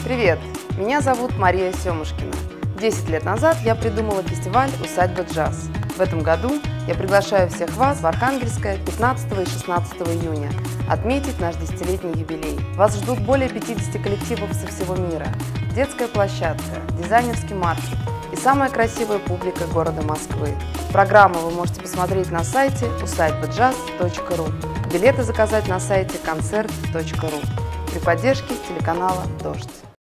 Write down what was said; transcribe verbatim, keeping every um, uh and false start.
Привет! Меня зовут Мария Семушкина. десять лет назад я придумала фестиваль «Усадьба джаз». В этом году я приглашаю всех вас в Архангельское пятнадцатого и шестнадцатого июня отметить наш десятилетний юбилей. Вас ждут более пятидесяти коллективов со всего мира, детская площадка, дизайнерский маркет и самая красивая публика города Москвы. Программу вы можете посмотреть на сайте усадьба джаз точка ру. Билеты заказать на сайте концерт точка ру при поддержке телеканала «Дождь».